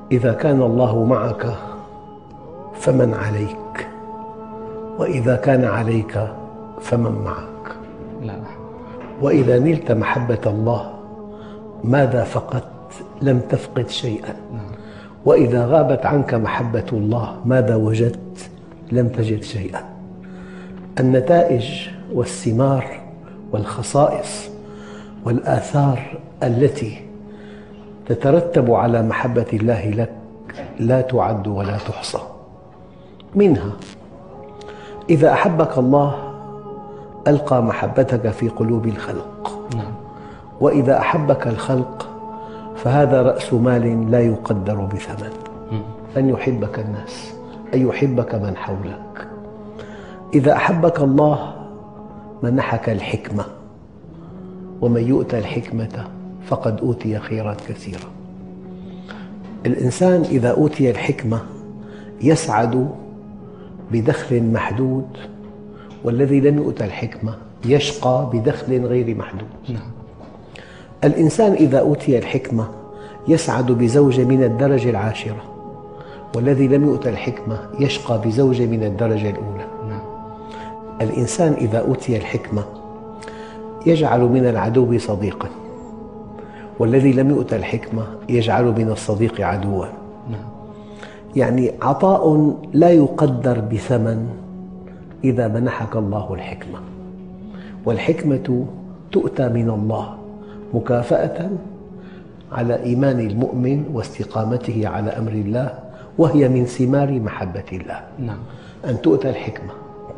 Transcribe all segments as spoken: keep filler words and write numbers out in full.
إذا كان الله معك فمن عليك، وإذا كان عليك فمن معك. لا. وإذا نلت محبة الله ماذا فقدت؟ لم تفقد شيئا. وإذا غابت عنك محبة الله ماذا وجدت؟ لم تجد شيئا. النتائج والثمار والخصائص والآثار التي تترتب على محبة الله لك لا تعد ولا تحصى. منها إذا أحبك الله ألقى محبتك في قلوب الخلق، وإذا أحبك الخلق فهذا رأس مال لا يقدر بثمن، أن يحبك الناس، أن يحبك من حولك. إذا أحبك الله منحك الحكمة، ومن يؤتى الحكمة فقد أوتي خيرات كثيرة. الإنسان إذا أوتي الحكمة يسعد بدخل محدود، والذي لم يؤت الحكمة يشقى بدخل غير محدود. الإنسان إذا أوتي الحكمة يسعد بزوجة من الدرجة العاشرة، والذي لم يؤت الحكمة يشقى بزوجة من الدرجة الأولى. الإنسان إذا أوتي الحكمة يجعل من العدو صديقاً، والذي لم يؤت الحكمة يجعل من الصديق عدواً. يعني عطاء لا يقدر بثمن إذا منحك الله الحكمة. والحكمة تؤتى من الله مكافأة على إيمان المؤمن واستقامته على أمر الله، وهي من ثمار محبة الله. نعم. أن تؤتى الحكمة.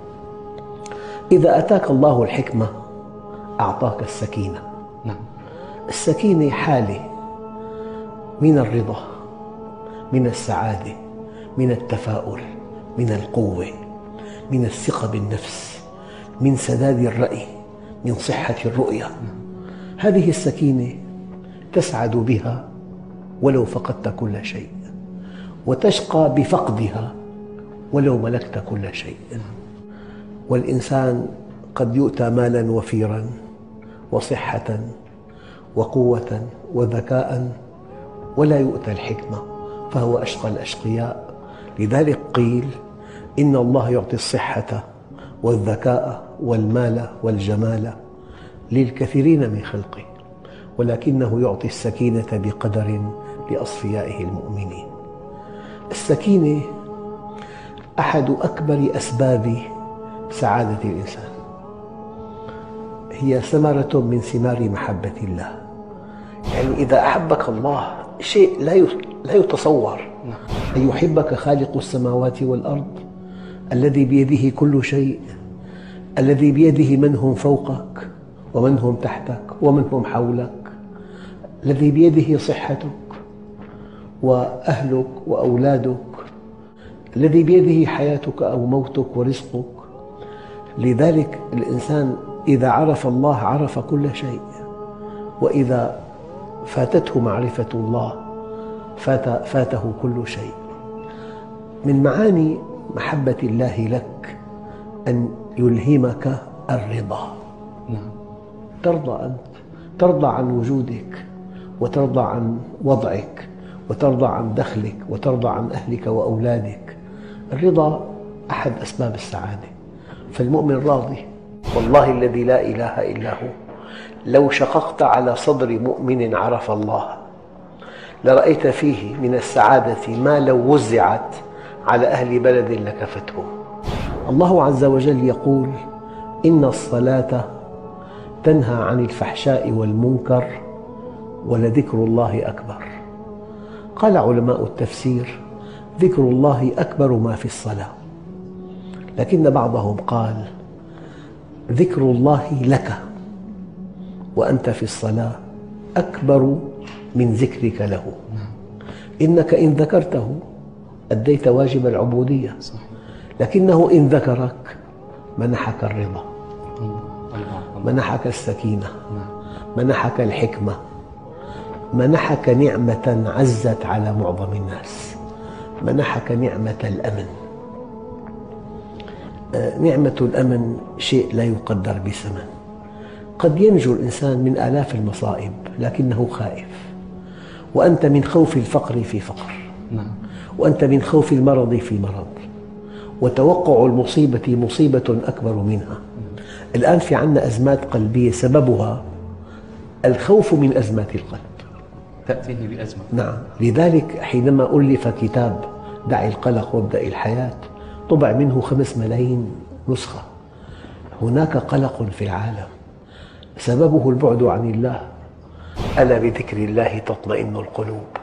إذا أتاك الله الحكمة أعطاك السكينة. نعم. السكينة حالة من الرضا، من السعادة، من التفاؤل، من القوة، من الثقة بالنفس، من سداد الرأي، من صحة الرؤية. هذه السكينة تسعد بها ولو فقدت كل شيء، وتشقى بفقدها ولو ملكت كل شيء. والإنسان قد يؤتى مالاً وفيراً وصحة وقوة وذكاء ولا يؤتى الحكمة، فهو أشقى الأشقياء. لذلك قيل إن الله يعطي الصحة والذكاء والمال والجمال للكثيرين من خلقه، ولكنه يعطي السكينة بقدر لأصفيائه المؤمنين. السكينة أحد أكبر أسباب سعادة الإنسان، هي ثمرة من ثمار محبة الله. يعني إذا أحبك الله شيء لا يتصور، أن يحبك خالق السماوات والأرض الذي بيده كل شيء، الذي بيده من هم فوقك ومن هم تحتك ومن هم حولك، الذي بيده صحتك وأهلك وأولادك، الذي بيده حياتك أو موتك ورزقك. لذلك الإنسان إذا عرف الله عرف كل شيء، وإذا فاتته معرفة الله فات فاته كل شيء. من معاني محبة الله لك أن يلهمك الرضا. ترضى أنت، ترضى عن وجودك، وترضى عن وضعك، وترضى عن دخلك، وترضى عن أهلك وأولادك. الرضا أحد أسباب السعادة، فالمؤمن راضي. والله الذي لا إله إلا هو لو شققت على صدر مؤمن عرف الله لرأيت فيه من السعادة ما لو وزعت على أهل بلد لكفتهم. الله عز وجل يقول: إن الصلاة تنهى عن الفحشاء والمنكر ولذكر الله أكبر. قال علماء التفسير: ذكر الله أكبر ما في الصلاة، لكن بعضهم قال: ذكر الله لك وأنت في الصلاة أكبر من ذكرك له. إنك إن ذكرته أديت واجب العبودية، لكنه إن ذكرك منحك الرضا، منحك السكينة، منحك الحكمة، منحك نعمة عزت على معظم الناس، منحك نعمة الأمن. نعمة الأمن شيء لا يقدر بثمن. قد ينجو الإنسان من آلاف المصائب لكنه خائف، وأنت من خوف الفقر في فقر، نعم. وأنت من خوف المرض في مرض، وتوقع المصيبة مصيبة أكبر منها. الآن في عنا أزمات قلبية سببها الخوف من أزمات القلب، تأتيه بأزمة. نعم. لذلك حينما ألف كتاب دع القلق وابدأ الحياة طبع منه خمس ملايين نسخة. هناك قلق في العالم سببه البعد عن الله. ألا بذكر الله تطمئن القلوب.